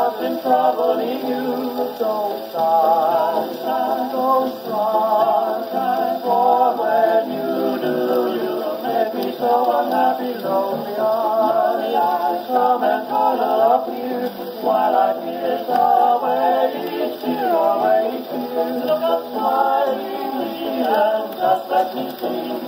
I've been troubling you. Don't sigh, don't cry, for when you do, you make me so unhappy, lonely eyes. Come and cuddle up here while I kiss away each tear, away each tear. Look up smilingly and just let me see.